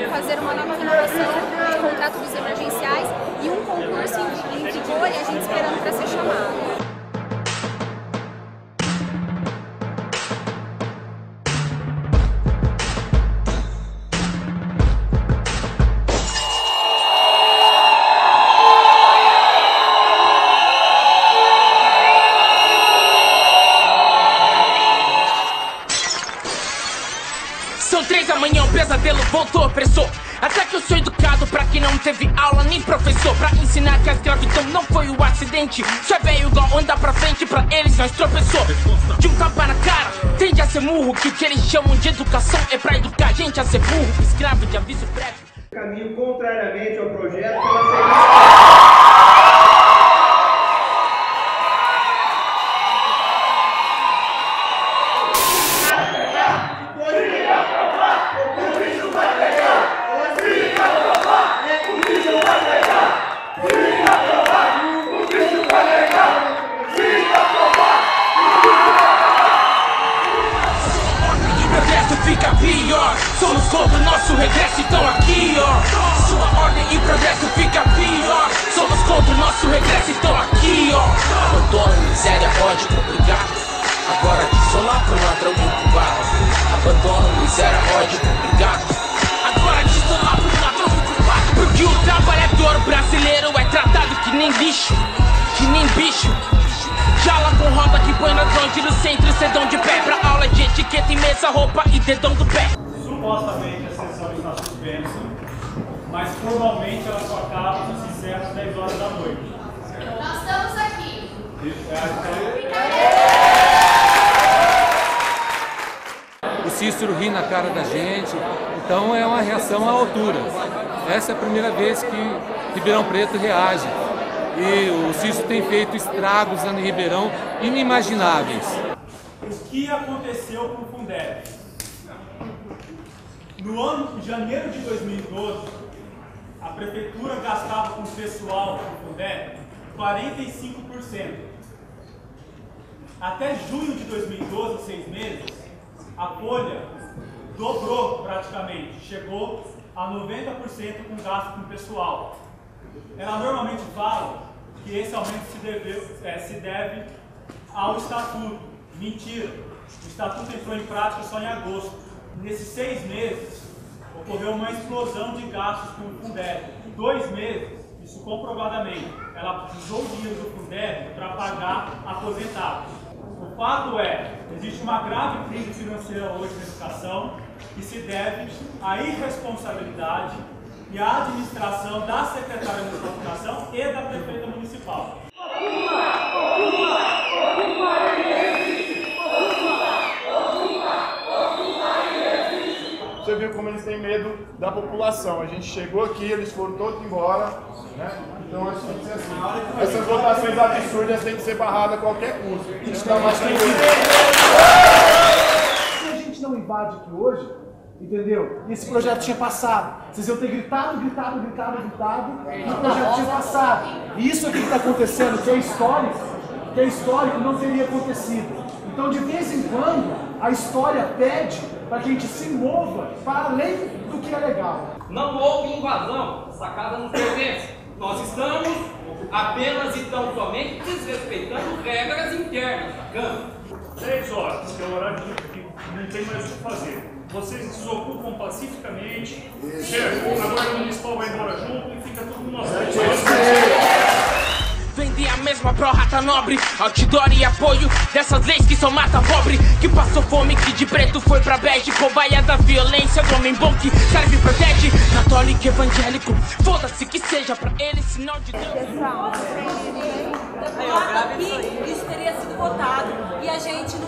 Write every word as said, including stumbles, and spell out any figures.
fazer uma nova renovação de contrato dos emergenciais e um concurso em, em vigor e a gente esperando para ser chamado. São três da manhã, o pesadelo voltou, opressor. Até que eu sou educado pra quem não teve aula nem professor, pra ensinar que a escravidão não foi o acidente. Só é velho igual andar pra frente, pra eles nós tropeçou. De um tapa na cara, tende a ser murro, que o que eles chamam de educação é pra educar a gente a ser burro. Escravo de aviso prévio. Caminho contrariamente ao projeto pela seguinte... Fica pior, somos contra o nosso regresso, então aqui ó. Sua ordem e progresso fica pior, somos contra o nosso regresso, então aqui ó. Abandono, miséria, ódio, complicado. Agora de solar pro ladrão incubado. Abandono, miséria, ódio, complicado. Agora de solar pro ladrão incubado. Porque o trabalhador brasileiro é tratado que nem lixo, que nem bicho. Jala com roda que põe nas mãos, no centro, sedão de pé. Pra aula de etiqueta e mesa, roupa e dedão do pé. Supostamente a sessão está suspensa, mas formalmente ela só acaba e se encerra às dez horas da noite. Nós estamos aqui. O Cícero ri na cara da gente, então é uma reação à altura. Essa é a primeira vez que Ribeirão Preto reage. E o Cícero tem feito estragos lá em Ribeirão inimagináveis. O que aconteceu com o Fundeb? No ano de janeiro de dois mil e doze, a prefeitura gastava com o pessoal do Fundeb quarenta e cinco por cento. Até junho de dois mil e doze, seis meses, a folha dobrou praticamente, chegou a noventa por cento com gasto com o pessoal. Ela normalmente fala que esse aumento se deve, é, se deve ao estatuto. Mentira! O estatuto entrou em prática só em agosto. Nesses seis meses, ocorreu uma explosão de gastos com o Fundeb. Em dois meses, isso comprovadamente, ela usou o dinheiro do Fundeb para pagar aposentados. O fato é, existe uma grave crise financeira hoje na educação que se deve à irresponsabilidade e a administração da Secretaria de Educação e da Prefeita Municipal. Você viu como eles têm medo da população. A gente chegou aqui, eles foram todos embora, né? Então acho que tem que ser assim. Essas votações absurdas têm que ser barradas a qualquer custo. A gente está mais tranquilo. Se a gente não invade aqui hoje, entendeu? E esse projeto tinha passado. Vocês iam ter gritado, gritado, gritado, gritado, e o projeto tinha passado. E isso aqui que está acontecendo, que é histórico, que é histórico, não teria acontecido. Então, de vez em quando, a história pede para que a gente se mova para além do que é legal. Não houve invasão, a sacada não pertence. Nós estamos apenas e tão somente desrespeitando regras internas da Câmara. Três horas, que é o horário que não tem mais o que fazer. Vocês desocupam pacificamente, certo? Agora o municipal vai embora junto e fica tudo no nosso. Vender a mesma pró-rata nobre, outdoor e apoio dessas leis que só mata pobre, que passou fome, que de preto foi pra bege, cobaia da violência do homem bom que serve e protege, católico evangélico, foda-se que seja pra ele sinal de Deus. Aqui, isso teria sido votado e a gente